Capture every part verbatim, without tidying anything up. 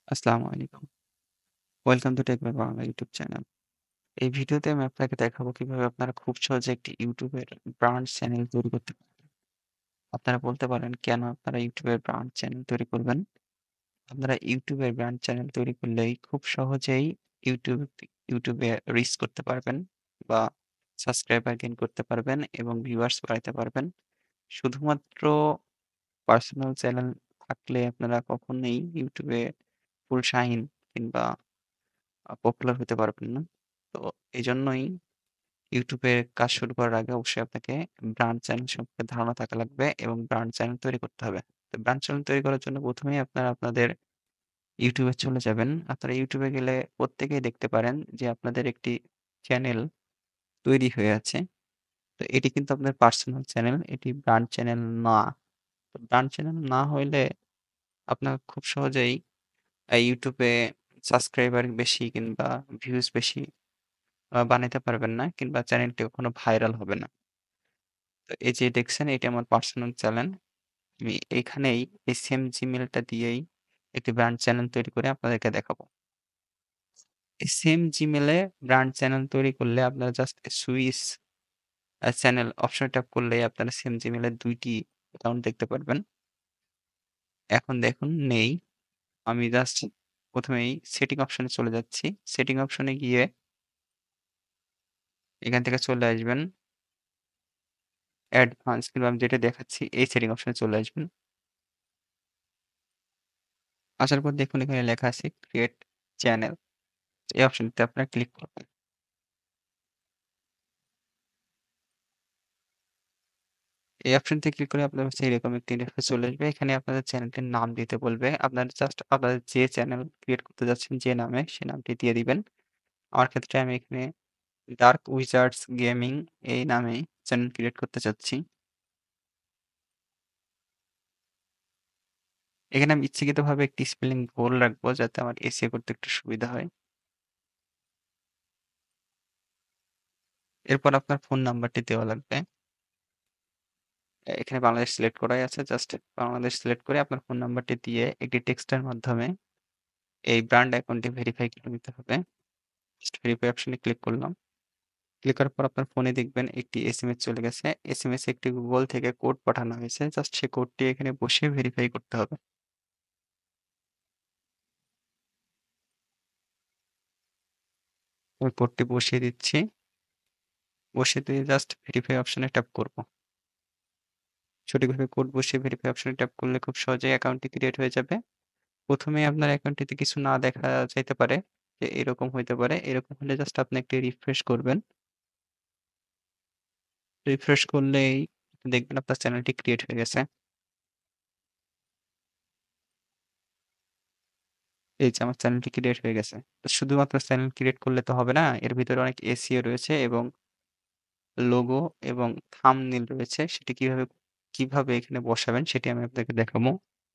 আসসালামু আলাইকুম। Welcome to টেকব্যাক-বাংলা ইউটিউব চ্যানেল। এই ভিডিওতে আমি আপনাকে দেখাবো কিভাবে আপনারা খুব সহজে একটি ইউটিউবের ব্রান্ড চ্যানেল তৈরি করতে পারবেন। আপনারা বলতে পারেন কেন আপনারা ইউটিউবের ব্রান্ড চ্যানেল তৈরি করবেন? আপনারা ইউটিউবের ব্রান্ড চ্যানেল তৈরি করলেই খুব সহজেই ইউটিউব ইউটিউবে রিচ করতে পারবেন বা সাবস্ক্রাইবার গেইন করতে পারবেন এবং ভিউয়ার্স বাড়াইতে পারবেন। শুধুমাত্র পার্সোনাল চ্যানেল থাকলে আপনারা কখনোই ইউটিউবে ফুল শাহিন কিংবা আ পপুলার হতে পারবেন না। তো এজন্যই YouTube এ কাজ শুরু করার আগে অবশ্যই আপনাকে ব্র্যান্ড চ্যানেল সম্পর্কে ধারণা থাকা লাগবে এবং ব্র্যান্ড চ্যানেল তৈরি করতে হবে। তো ব্র্যান্ড চ্যানেল তৈরি করার জন্য প্রথম এই আপনারা আপনাদের YouTube এ চলে যাবেন। আপনারা YouTube এ গেলে প্রত্যেকেই দেখতে পারেন যে আপনাদের একটি চ্যানেল তৈরি হয়ে আছে। তো এটি কিন্তু আপনার পার্সোনাল চ্যানেল, এটি ব্র্যান্ড চ্যানেল না। তো ব্র্যান্ড চ্যানেল না হইলে আপনার খুব সহজেই আ YouTube এ সাবস্ক্রাইবার বেশি কিংবা ভিউজ বেশি আ বানাইতে পারবেন না কিংবা চ্যানেলটি কখনো ভাইরাল হবে না। তো এই যে দেখছেন এটি আমার পার্সোনাল চ্যানেল। আমি এইখানেই এই সেম Gmailটা দিয়েই একটি ব্র্যান্ড চ্যানেল তৈরি করে আপনাদেরকে দেখাবো। এই সেম Gmail এ ব্র্যান্ড চ্যানেল তৈরি করলে আপনারা জাস্ট সুইচ আ চ্যানেল অপশনে ট্যাপ করলেই আপনারা সেম Gmail এর দুই টি অ্যাকাউন্ট দেখতে পারবেন। এখন দেখুন নেই। আমি জাস্ট প্রথম এই সেটিং অপশনে চলে যাচ্ছি। সেটিং অপশনে গিয়ে এখান থেকে চলে আসবেন অ্যাডভান্স কিংবা আমি যেটা দেখাচ্ছি এই সেটিং অপশনে চলে আসবেন। আসার পর দেখুন এখানে লেখা আছে ক্রিয়েট চ্যানেল। এই অপশনটিতে আপনারা ক্লিক করবেন। এই অপশনটি ক্লিক করে আপনার কাছে এরকম একটি ইন্টারফেস চলে আসবে। এখানে আপনাদের চ্যানেলটির নাম দিতে বলবে। আপনারা জাস্ট আপনাদের যে চ্যানেল ক্রিয়েট করতে যাচ্ছেন যে নামে সে নামটি দিয়ে দিবেন। আমার ক্ষেত্রে আমি এখানে ডার্ক উইজার্ডস গেমিং এই নামেই চ্যানেল ক্রিয়েট করতে চাচ্ছি। এখানে আমি ইচ্ছাকৃতভাবে একটি স্পেলিং ভুল রাখবো যাতে আমার এসইও করতে একটু সুবিধা হয়। এরপর আপনার ফোন নাম্বারটি দেওয়া লাগবে। এ এখানে বাংলাদেশ সিলেক্ট করাই আছে। জাস্ট বাংলাদেশ সিলেক্ট করে আপনার ফোন নাম্বারটি দিয়ে একটি টেক্সটের মাধ্যমে এই ব্র্যান্ড অ্যাকাউন্টটি ভেরিফাই করে নিতে হবে। জাস্ট ভেরিফাই অপশনে ক্লিক করলাম। ক্লিক করার পর আপনার ফোনে দেখবেন একটি এসএমএস চলে গেছে। এসএমএস এ একটি Google থেকে কোড পাঠানো হয়েছে। জাস্ট সেই কোডটি এখানে বসিয়ে ভেরিফাই করতে হবে। ওই কোডটি বসিয়ে দিচ্ছি। বসিয়ে দিয়ে জাস্ট ভেরিফাই অপশনে ট্যাপ করব। সঠিকভাবে কোড বসিয়ে ভেরিফাই অপশনে ট্যাপ করলে খুব সহজেই অ্যাকাউন্টটি ক্রিয়েট হয়ে যাবে। প্রথম এই আপনার অ্যাকাউন্টটিতে কিছু না দেখা যাইতে পারে যে এরকম হইতে পারে। এরকম হলে জাস্ট আপনি একটি রিফ্রেশ করবেন। রিফ্রেশ করলেই দেখবেন আপনার চ্যানেলটি ক্রিয়েট হয়ে গেছে। এই যে আমার চ্যানেলটি ক্রিয়েট হয়ে গেছে। তো শুধুমাত্র চ্যানেল ক্রিয়েট করলে তো হবে না। এর ভিতরে অনেক এসইও রয়েছে এবং লোগো এবং থাম্বনেইল রয়েছে। সেটি কিভাবে কিভাবে এখানে বসাবেন সেটি আমি আপনাকে দেখাবো।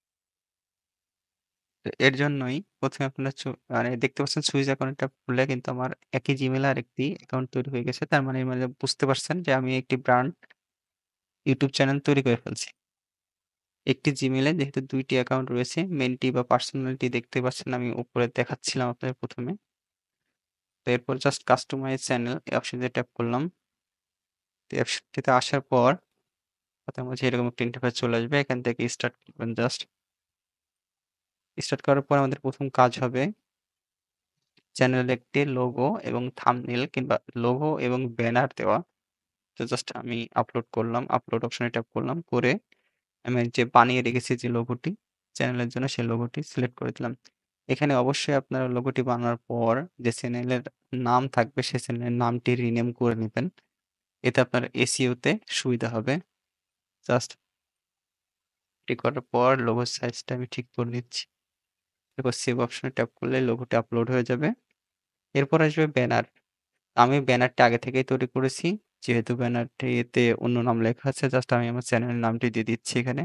তো এর জন্যই প্রথম এ আপনার চু মানে দেখতে পাচ্ছেন সুইচ অ্যাকাউন্টটা খুললে কিন্তু আমার একই Gmail এ আরেকটি অ্যাকাউন্ট তৈরি হয়ে গেছে। তার মানে মানে বুঝতে পারছেন যে আমি একটি ব্র্যান্ড ইউটিউব চ্যানেল তৈরি করে ফেলছি। একটি Gmail এ যেহেতু দুই টি অ্যাকাউন্ট রয়েছে, মেইনটি বা পার্সোনালটি দেখতে পাচ্ছেন আমি উপরে দেখাচ্ছিলাম আপনাদের প্রথম এ। তো এরপর জাস্ট কাস্টমাইজ চ্যানেল এই অপশনটিতে ট্যাপ করলাম। তো এই অপশনটিতে আসার পর আপনার মাঝে এরকম একটা ইন্টারফেস চলে আসবে। এখান থেকে স্টার্ট করবেন জাস্ট। স্টার্ট করার পর আমাদের প্রথম কাজ হবে চ্যানেলের একটি লোগো এবং থাম্বনেইল কিংবা লোগো এবং ব্যানার দেওয়া। তো জাস্ট আমি আপলোড করলাম। আপলোড অপশনে ট্যাপ করলাম। করে আমি যে বানিয়ে রেখেছি যে লোগোটি চ্যানেলের জন্য সেই লোগোটি সিলেক্ট করে দিলাম। এখানে অবশ্যই আপনারা লোগোটি বানানোর পর যে চ্যানেলের নাম থাকবে সেই চ্যানেলের নামটি রিনেম করে নিবেন। এতে আপনার এসইও তে সুবিধা হবে। জাস্ট এটি করার পর লোগোর সাইজটা আমি ঠিক করে নিচ্ছি। এরপর সেভ অপশনে ট্যাপ করলে লোগোটি আপলোড হয়ে যাবে। এরপর আসবে ব্যানার। আমি ব্যানারটা আগে থেকেই তৈরি করেছি। যেহেতু ব্যানারটিতে অন্য নাম লেখা আছে জাস্ট আমি আমার চ্যানেলের নামটি দিয়ে দিচ্ছি এখানে।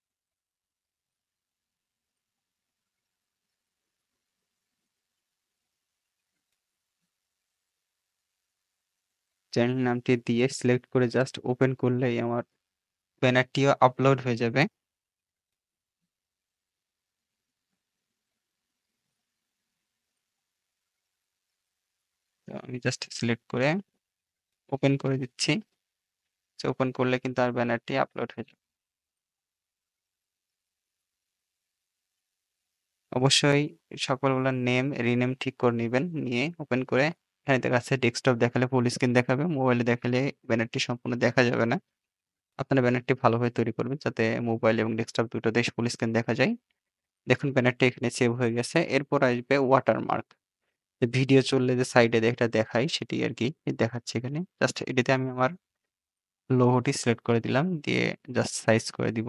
চ্যানেল নামটি দিয়ে সিলেক্ট করে জাস্ট ওপেন করলেই আমার ব্যানারটিও আপলোড হয়ে যাবে। আমি জাস্ট সিলেক্ট করে ওপেন করে দিচ্ছি। সো ওপেন করলে কিন্তু আর ব্যানারটি আপলোড হয়ে যাবে। অবশ্যই সকলগুলোর নেম, রিনেম ঠিক করে নিবেন। নিয়ে ওপেন করে এখানে দেখা যাচ্ছে ডেস্কটপ দেখালে ফুল স্ক্রিন দেখাবে, মোবাইলে দেখালে ব্যানারটি সম্পূর্ণ দেখা যাবে না। আপনারা ব্যানারটি ভালোভাবে তৈরি করবেন যাতে মোবাইল এবং ডেস্কটপ দুটোতেই ফুল স্ক্রিন দেখা যায়। দেখুন ব্যানারটি এখানে সেভ হয়ে গেছে। এরপর আসবে ওয়াটারমার্ক। ভিডিও চললে যে সাইডে একটা দেখায় সেটি আরকি দেখাচ্ছে এখানে। জাস্ট এটিতে আমি আমার লোগোটি সিলেক্ট করে দিলাম। দিয়ে জাস্ট সাইজ করে দিব।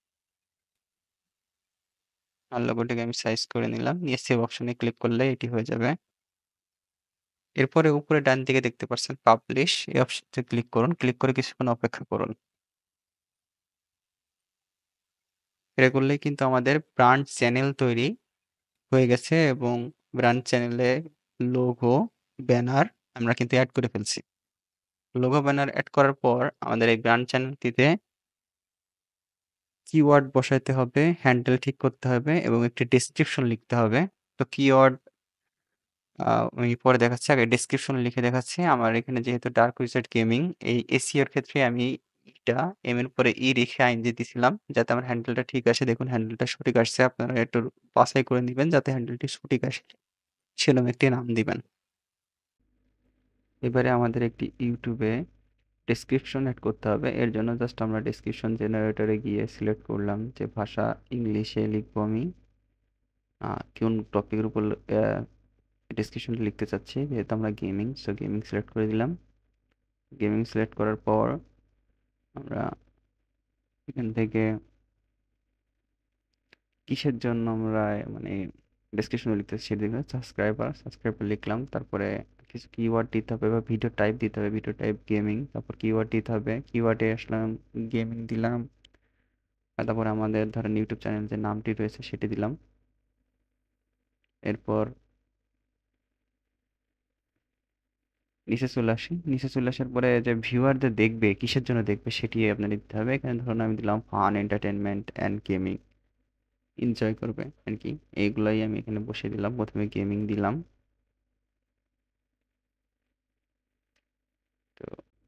আর লোগোটিকে আমি সাইজ করে নিলাম। নিয়ে সেভ অপশনে ক্লিক করলে এটি হয়ে যাবে। এরপরে উপরে ডান দিকে দেখতে পাচ্ছেন পাবলিশ, এই অপশনটি ক্লিক করুন। ক্লিক করে কিছুক্ষণ অপেক্ষা করুন। এটা করলেই কিন্তু আমাদের ব্র্যান্ড চ্যানেল তৈরি হয়ে গেছে এবং ব্র্যান্ড চ্যানেলে লোগো, ব্যানার আমরা কিন্তু এড করে ফেলছি। লোগো, ব্যানার এড করার পর আমাদের এই ব্র্যান্ড চ্যানেলটিতে কিওয়ার্ড বসাইতে হবে, হ্যান্ডেল ঠিক করতে হবে এবং একটি ডেসক্রিপশন লিখতে হবে। তো কিওয়ার্ড আ আমি পরে দেখাচ্ছি। আগে ডেসক্রিপশন লিখে দেখাচ্ছি। আমার এখানে যেহেতু ডার্ক উইজার্ড গেমিং, এই এসইও এর ক্ষেত্রে আমি ইটা এম এর পরে ই রেখে আইএনজি দিছিলাম যাতে আমার হ্যান্ডেলটা ঠিক আসে। দেখুন হ্যান্ডেলটা সঠিক আসছে। আপনারা একটু বাছাই করে নিবেন যাতে হ্যান্ডেলটি সঠিক আসে। সেরকম একটি নাম দিবেন। এবারে আমাদের একটি YouTube এ ডেসক্রিপশন এড করতে হবে। এর জন্য জাস্ট আমরা ডেসক্রিপশন জেনারেটরে গিয়ে সিলেক্ট করলাম যে ভাষা ইংলিশে লিখবো আমি। আ কোন টপিকের উপর আ ডেসক্রিপশনটা লিখতে চাচ্ছি। যেহেতু আমরা গেমিং, সো গেমিং সিলেক্ট করে দিলাম। গেমিং সিলেক্ট করার পর আমরা এখান থেকে কিসের জন্য আমরা মানে ডেসক্রিপশনে লিখতে সেটা দেখলাম সাবস্ক্রাইবার, সাবস্ক্রাইবার লিখলাম। তারপরে কিছু কিওয়ার্ড দিতে হবে বা ভিডিও টাইপ দিতে হবে। ভিডিও টাইপ গেমিং, তারপর কিওয়ার্ড দিতে হবে। কিওয়ার্ডে আসলাম, গেমিং দিলাম। আর তারপরে আমাদের ধরেন ইউটিউব চ্যানেল যে নামটি রয়েছে সেটি দিলাম। এরপর নিচে চলে আসি। নিচে চলে আসার পরে যে ভিউয়ারদের দেখবে, কিসের জন্য দেখবে সেটি আপনার দিতে হবে। এখানে ধরুন আমি দিলাম fun, entertainment and gaming, enjoy করবে আর কি। এইগুলাই আমি এখানে বসিয়ে দিলাম। প্রথমে গেমিং দিলাম। তো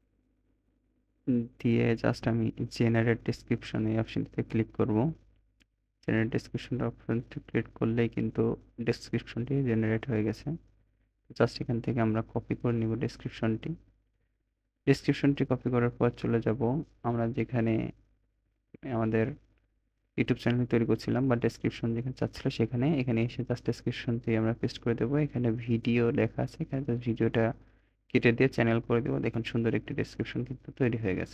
দিয়ে জাস্ট আমি জেনারেট ডেসক্রিপশন এই অপশনটিতে ক্লিক করব। জেনারেট ডেসক্রিপশন অপশনটি ক্লিক করলেই কিন্তু ডেসক্রিপশনটি জেনারেট হয়ে গেছে। জাস্ট এখান থেকে আমরা কপি করে নিব ডেসক্রিপশনটি। ডেসক্রিপশনটি কপি করার পর চলে যাব আমরা যেখানে আমাদের ইউটিউব চ্যানেল তৈরি করছিলাম বা ডেসক্রিপশন যেখানে চাচ্ছিল সেখানে। এখানে এসে জাস্ট ডেসক্রিপশন দিয়ে আমরা পেস্ট করে দেবো। এখানে ভিডিও লেখা আছে, এখানে জাস্ট ভিডিওটা কেটে দিয়ে চ্যানেল করে দেবো। দেখুন সুন্দর একটি ডেসক্রিপশন কিন্তু তৈরি হয়ে গেছে।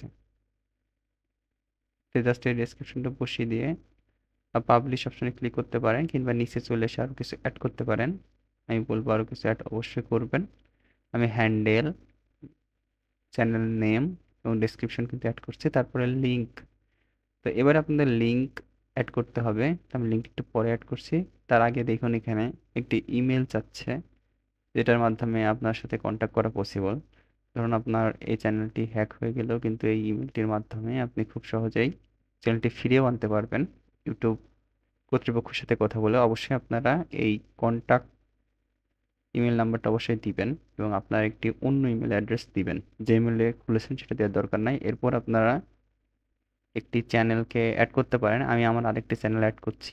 তো জাস্ট এই ডেসক্রিপশনটা বসিয়ে দিয়ে পাবলিশ অপশনে ক্লিক করতে পারেন কিংবা নিচে চলে এসে আরও কিছু অ্যাড করতে পারেন। আমি বলবো আরও কিছু অ্যাড অবশ্যই করবেন। আমি হ্যান্ডেল, চ্যানেল নেম এবং ডেসক্রিপশন কিন্তু অ্যাড করছি। তারপরে লিঙ্ক। তো এবার আপনাদের লিঙ্ক অ্যাড করতে হবে। আমি লিঙ্ক একটু পরে অ্যাড করছি। তার আগে দেখুন এখানে একটি ইমেল চাচ্ছে যেটার মাধ্যমে আপনার সাথে কন্ট্যাক্ট করা পসিবল। ধরুন আপনার এই চ্যানেলটি হ্যাক হয়ে গেলেও কিন্তু এই ইমেলটির মাধ্যমে আপনি খুব সহজেই চ্যানেলটি ফিরিয়েও আনতে পারবেন। ইউটিউব কর্তৃপক্ষের সাথে কথা বলে অবশ্যই আপনারা এই কন্ট্যাক্ট ইমেল নাম্বারটা অবশ্যই দিবেন এবং আপনার একটি অন্য ইমেল অ্যাড্রেস দিবেন। যে ইমেলে খুলেছেন সেটা দেওয়ার দরকার নাই। এরপর আপনারা একটি চ্যানেলকে অ্যাড করতে পারেন। আমি আমার আরেকটি চ্যানেল অ্যাড করছি।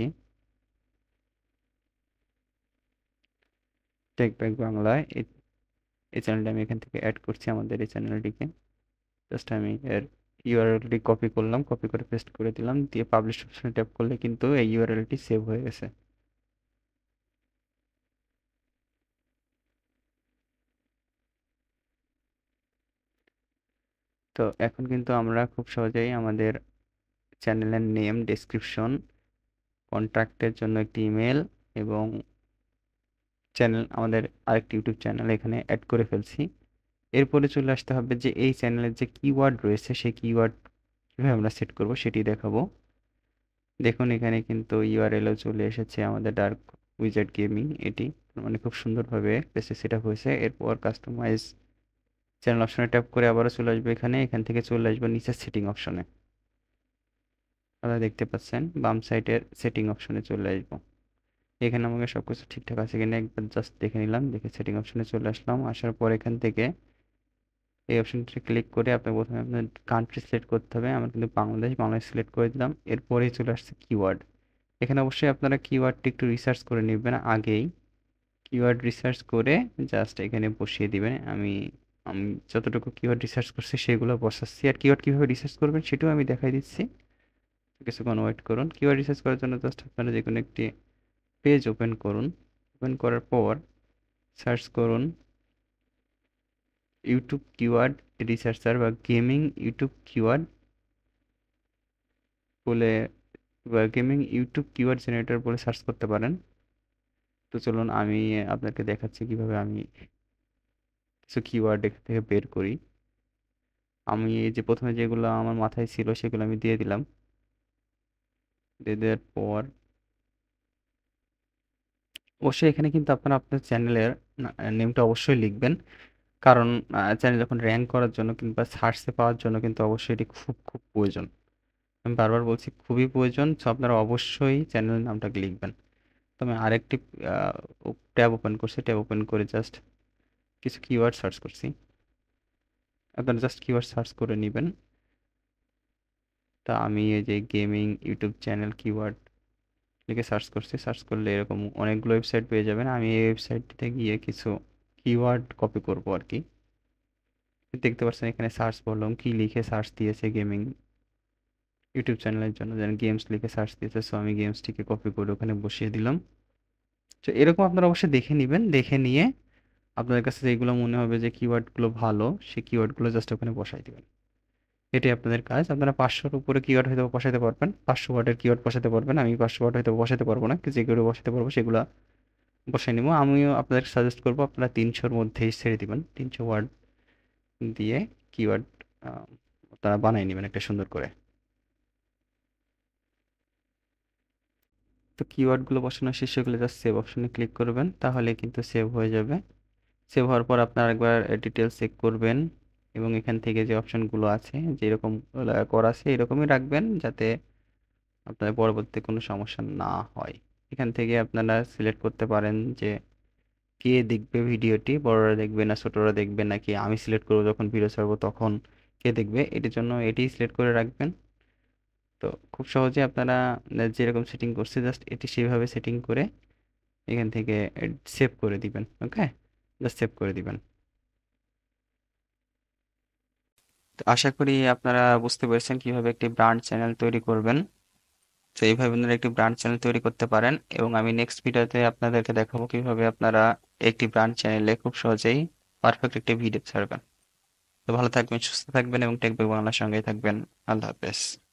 টেকব্যাক বাংলায় এই এই চ্যানেলটা আমি এখান থেকে অ্যাড করছি আমাদের এই চ্যানেলটিকে। জাস্ট আমি এর ইউআরএলটি কপি করলাম, কপি করে পেস্ট করে দিলাম। দিয়ে পাবলিশ অপশনে ট্যাপ করলে কিন্তু এই ইউআরএলটি সেভ হয়ে গেছে। তো এখন কিন্তু আমরা খুব সহজেই আমাদের চ্যানেলের নেম, ডেসক্রিপশন, কন্ট্যাক্টের জন্য একটি ইমেল এবং চ্যানেল আমাদের আরেকটি ইউটিউব চ্যানেল এখানে অ্যাড করে ফেলছি। এরপরে চলে আসতে হবে যে এই চ্যানেলের যে কিওয়ার্ড রয়েছে সেই কিওয়ার্ড কীভাবে আমরা সেট করব সেটি দেখাবো। দেখুন এখানে কিন্তু ইউআরএলও চলে এসেছে আমাদের ডার্ক উইজার্ড গেমিং, এটি মানে খুব সুন্দরভাবে পেজে সেট আপ হয়েছে। এরপর কাস্টমাইজ চ্যানেল অপশনে ট্যাপ করে আবারও চলে আসবে এখানে। এখান থেকে চলে আসবে নিচের সেটিং অপশনে। আপনারা দেখতে পাচ্ছেন বাম সাইডের সেটিং অপশনে চলে আসবো। এখানে আমাকে সবকিছু ঠিকঠাক আছে কিনা একবার জাস্ট দেখে নিলাম। দেখে সেটিং অপশনে চলে আসলাম। আসার পর এখান থেকে এই অপশনটি ক্লিক করে আপনার প্রথমে আপনার কান্ট্রি সিলেক্ট করতে হবে। আমার কিন্তু বাংলাদেশ, বাংলাদেশ সিলেক্ট করে দিলাম। এরপরেই চলে আসছে কিওয়ার্ড। এখানে অবশ্যই আপনারা কিওয়ার্ডটি একটু রিসার্চ করে নেবেন আগেই। কিওয়ার্ড রিসার্চ করে জাস্ট এখানে বসিয়ে দিবেন। আমি আমি যতটুকু কিওয়ার্ড রিসার্চ করছি সেগুলো বসাচ্ছি। আর কিওয়ার্ড কীভাবে রিসার্চ করবেন সেটাও আমি দেখাই দিচ্ছি। কিছুক্ষণ ওয়েট করুন। কিওয়ার্ড রিসার্চ করার জন্য জাস্ট আপনারা যে কোনো একটি পেজ ওপেন করুন। ওপেন করার পর সার্চ করুন ইউটিউব কিওয়ার্ড রিসার্চার বা গেমিং ইউটিউব কিওয়ার্ড বলে বা গেমিং ইউটিউব কিওয়ার্ড জেনারেটর বলে সার্চ করতে পারেন। তো চলুন আমি আপনাকে দেখাচ্ছি কিভাবে আমি কিছু কিওয়ার্ড এখান থেকে বের করি। আমি এই যে প্রথমে যেগুলো আমার মাথায় ছিল সেগুলো আমি দিয়ে দিলাম। দিয়ে দেওয়ার পর অবশ্যই এখানে কিন্তু আপনারা আপনার চ্যানেলের নেমটা অবশ্যই লিখবেন। কারণ চ্যানেল যখন র্যাঙ্ক করার জন্য কিংবা সার্চে পাওয়ার জন্য কিন্তু অবশ্যই এটি খুব খুব প্রয়োজন। আমি বারবার বলছি খুবই প্রয়োজন। সো আপনারা অবশ্যই চ্যানেলের নামটাকে লিখবেন। তো আমি আরেকটি ট্যাব ওপেন করছি। ট্যাব ওপেন করে জাস্ট কিছু কিওয়ার্ড সার্চ করছি। আপনারা জাস্ট কিওয়ার্ড সার্চ করে নেবেন। তা আমি এই যে গেমিং ইউটিউব চ্যানেল কিওয়ার্ড লিখে সার্চ করছি। সার্চ করলে এরকম অনেকগুলো ওয়েবসাইট পেয়ে যাবেন। আমি এই ওয়েবসাইটটিতে গিয়ে কিছু কিওয়ার্ড কপি করব আর কি। দেখতে পাচ্ছেন এখানে সার্চ বললাম কি লিখে সার্চ দিয়েছে গেমিং ইউটিউব চ্যানেলের জন্য, যেন গেমস লিখে সার্চ দিয়েছে। সো আমি গেমসটিকে কপি করে ওখানে বসিয়ে দিলাম। তো এরকম আপনারা অবশ্যই দেখে নেবেন। দেখে নিয়ে আপনাদের কাছে যেগুলো মনে হবে যে কিওয়ার্ডগুলো ভালো সেই কিওয়ার্ডগুলো জাস্ট ওখানে বসাই দেবেন। এটাই আপনাদের কাজ। আপনারা পাঁচশোর উপরে কিওয়ার্ড হয়তো বসাতে পারবেন, পাঁচশো ওয়ার্ডের কিওয়ার্ড বসাতে পারবেন। আমি পাঁচশো ওয়ার্ড হয়তো বসাতে পারবো না, যেগুলো বসাতে পারবো সেগুলো বসাই নেবো। আমিও আপনাদের সাজেস্ট করবো আপনারা তিনশোর মধ্যেই ছেড়ে দিবেন। তিনশো ওয়ার্ড দিয়ে কিওয়ার্ড আপনারা বানিয়ে নেবেন একটা সুন্দর করে। তো কিওয়ার্ডগুলো বসানো শেষ হয়ে গেলে জাস্ট সেভ অপশনে ক্লিক করবেন, তাহলে কিন্তু সেভ হয়ে যাবে। সেভ হওয়ার পর আপনারা একবার ডিটেলস চেক করবেন এবং এখান থেকে যে অপশনগুলো আছে যেরকম করা আছে এরকমই রাখবেন, যাতে আপনাদের পরবর্তীতে কোনো সমস্যা না হয়। এখান থেকে আপনারা সিলেক্ট করতে পারেন যে কে দেখবে ভিডিওটি, বড়রা দেখবে না ছোটরা দেখবে, নাকি আমি সিলেক্ট করবো যখন ভিডিও ছাড়বো তখন কে দেখবে। এটির জন্য এটি সিলেক্ট করে রাখবেন। তো খুব সহজে আপনারা যেরকম সেটিং করছে জাস্ট এটি সেভাবে সেটিং করে এখান থেকে সেভ করে দিবেন। ওকে, জাস্ট সেভ করে দিবেন। তো আশা করি আপনারা বুঝতে পেরেছেন কিভাবে একটি ব্র্যান্ড চ্যানেল তৈরি করবেন। তো এইভাবে আপনারা একটি ব্র্যান্ড চ্যানেল তৈরি করতে পারেন এবং আমি নেক্সট ভিডিওতে আপনাদেরকে দেখাবো কিভাবে আপনারা একটি ব্র্যান্ড চ্যানেলে খুব সহজেই পারফেক্ট একটি ভিডিও ছাড়বেন। তো ভালো থাকবেন, সুস্থ থাকবেন এবং টেকব্যাক বাংলার সঙ্গেই থাকবেন। আল্লাহ হাফেজ।